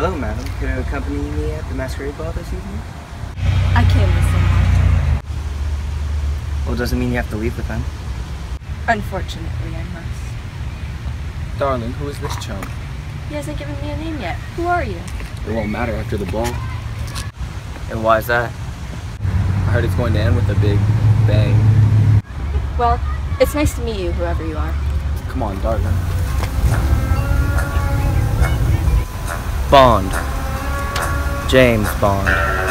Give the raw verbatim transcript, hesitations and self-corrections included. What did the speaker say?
Hello, madam. Can you accompany me at the masquerade ball this evening? I came with someone. Well, doesn't mean you have to leave with them. Unfortunately, I must. Darling, who is this chum? He hasn't given me a name yet. Who are you? It won't matter after the ball. And why is that? I heard it's going to end with a big bang. Well, it's nice to meet you, whoever you are. Come on, darling. Bond. James Bond.